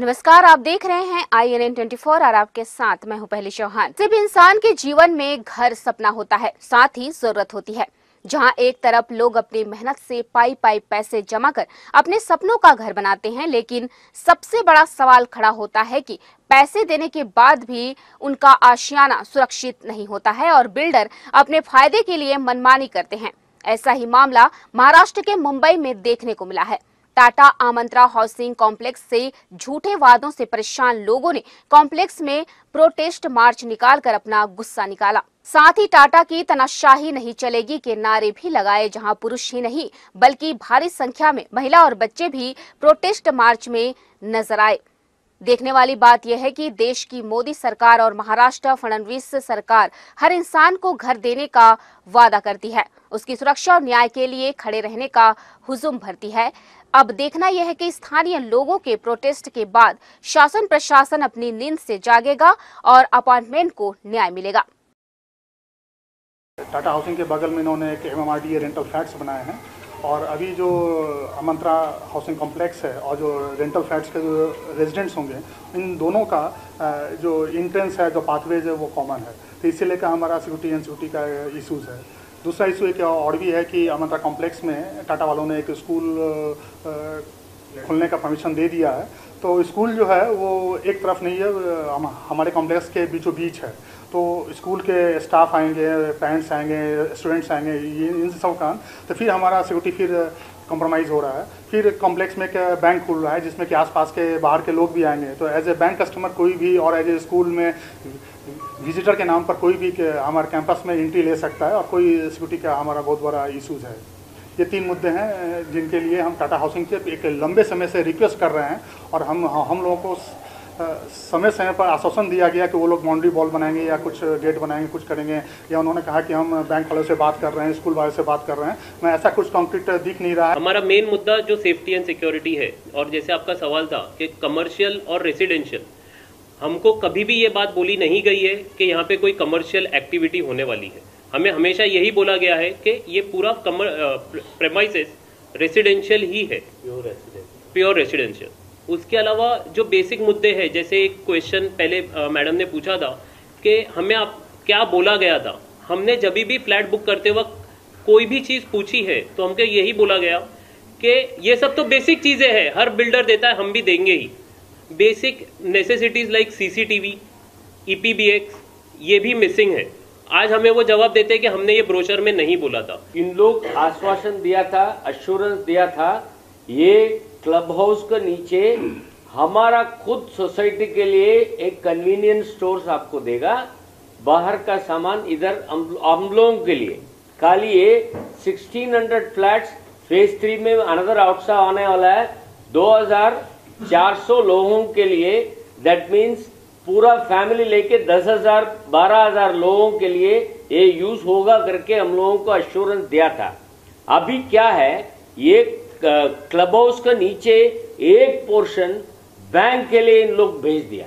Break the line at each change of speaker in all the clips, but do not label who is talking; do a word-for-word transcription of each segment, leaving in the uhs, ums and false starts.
नमस्कार, आप देख रहे हैं I N N twenty four और आपके साथ मैं हूं पहली चौहान। सिर्फ इंसान के जीवन में घर सपना होता है, साथ ही जरूरत होती है। जहां एक तरफ लोग अपनी मेहनत से पाई पाई पैसे जमा कर अपने सपनों का घर बनाते हैं, लेकिन सबसे बड़ा सवाल खड़ा होता है कि पैसे देने के बाद भी उनका आशियाना सुरक्षित नहीं होता है और बिल्डर अपने फायदे के लिए मनमानी करते हैं। ऐसा ही मामला महाराष्ट्र के मुंबई में देखने को मिला है। टाटा आमंत्रा हाउसिंग कॉम्प्लेक्स से झूठे वादों से परेशान लोगों ने कॉम्प्लेक्स में प्रोटेस्ट मार्च निकालकर अपना गुस्सा निकाला। साथ ही टाटा की तानाशाही नहीं चलेगी के नारे भी लगाए, जहां पुरुष ही नहीं बल्कि भारी संख्या में महिला और बच्चे भी प्रोटेस्ट मार्च में नजर आए। देखने वाली बात यह है कि देश की मोदी सरकार और महाराष्ट्र फडणवीस सरकार हर इंसान को घर देने का वादा करती है, उसकी सुरक्षा और न्याय के लिए खड़े रहने का हुजुम भरती है। अब देखना यह है कि स्थानीय लोगों के प्रोटेस्ट के बाद शासन प्रशासन अपनी नींद से जागेगा और अपार्टमेंट को न्याय मिलेगा।
टाटा हाउसिंग के बगल में इन्होंने एक M M R D A rental flats बनाए हैं और अभी जो आमंत्रा हाउसिंग कॉम्प्लेक्स है और जो रेंटल फ्लैट्स के जो रेजिडेंट्स होंगे, इन दोनों का जो इंट्रेंस है, जो पाथवेज है, वो कॉमन है। तो इसे लेकर हमारा सिक्योरिटी एंड सिक्योरिटी का इशूज़ है। दूसरा इशू एक और भी है कि आमंत्रा कॉम्प्लेक्स में टाटा वालों ने एक स्कूल खोलने का परमिशन दे दिया है। तो स्कूल जो है वो एक तरफ नहीं है, हमारे कॉम्प्लेक्स के बीचों बीच है। तो स्कूल के स्टाफ आएंगे, पेरेंट्स आएंगे, स्टूडेंट्स आएंगे, ये इन सब का तो फिर हमारा सिक्योरिटी फिर कॉम्प्रोमाइज़ हो रहा है। फिर कॉम्प्लेक्स में एक बैंक खुल रहा है जिसमें कि आसपास के बाहर के लोग भी आएंगे। तो एज ए बैंक कस्टमर कोई भी और एज ए स्कूल में विजिटर के नाम पर कोई भी हमारे कैंपस में एंट्री ले सकता है और कोई सिक्योरिटी का हमारा बहुत बड़ा इशूज़ है। ये तीन मुद्दे हैं जिनके लिए हम टाटा हाउसिंग से एक लंबे समय से रिक्वेस्ट कर रहे हैं और हम हम लोगों को समय समय पर आश्वासन दिया गया कि वो लोग बाउंड्री वॉल बनाएंगे या कुछ गेट बनाएंगे, कुछ करेंगे, या उन्होंने कहा कि हम बैंक वालों से बात कर रहे हैं, स्कूल वालों से बात कर रहे हैं। मैं ऐसा कुछ कॉन्क्रीट दिख नहीं रहा है।
हमारा मेन मुद्दा जो सेफ्टी एंड सिक्योरिटी है, और जैसे आपका सवाल था कि कमर्शियल और रेसिडेंशियल, हमको कभी भी ये बात बोली नहीं गई है कि यहाँ पे कोई कमर्शियल एक्टिविटी होने वाली है। हमें हमेशा यही बोला गया है कि ये पूरा प्रेमाइसेस रेसिडेंशियल ही है, प्योर रेसिडेंशियल। उसके अलावा जो बेसिक मुद्दे हैं, जैसे एक क्वेश्चन पहले मैडम ने पूछा था कि हमें आप क्या बोला गया था। हमने जब भी फ्लैट बुक करते वक्त कोई भी चीज़ पूछी है तो हमको यही बोला गया कि ये सब तो बेसिक चीज़ें हैं, हर बिल्डर देता है, हम भी देंगे ही। Basic necessities like C C T V, E P B X, ये भी मिसिंग है। आज हमें वो जवाब देते हैं कि हमने ये ब्रोशर में नहीं बोला था।
इन लोग आश्वासन दिया था, अश्योरेंस दिया था, ये क्लब हाउस के नीचे हमारा खुद सोसाइटी के लिए एक कन्वीनियंस स्टोर्स आपको देगा, बाहर का सामान इधर हम लोगों के लिए। खाली ये सोलह सौ फ्लैट्स फेज थ्री में अनदर आउटसा आने वाला है दो हज़ार चार सौ लोगों के लिए। दैट मीन्स पूरा फैमिली लेके दस हजार बारह हजार लोगों के लिए ये यूज होगा करके हम लोगों को अश्योरेंस दिया था। अभी क्या है, ये क्लब हाउस का नीचे एक पोर्शन बैंक के लिए इन लोग भेज दिया,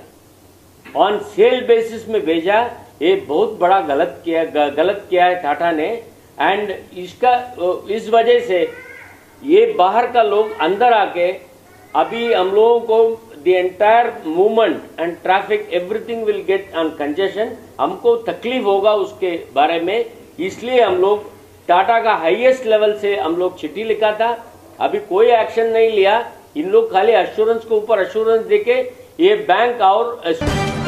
ऑन सेल बेसिस में भेजा। ये बहुत बड़ा गलत किया गलत किया है टाटा ने। एंड इसका इस वजह से ये बाहर का लोग अंदर आके अभी हम लोगों को the entire movement and traffic everything will get on congestion. हमको तकलीफ होगा उसके बारे में, इसलिए हम लोग टाटा का हाईएस्ट लेवल से हम लोग चिट्ठी लिखा था। अभी कोई एक्शन नहीं लिया। इन लोग खाली एश्योरेंस के ऊपर एश्योरेंस देके ये बैंक और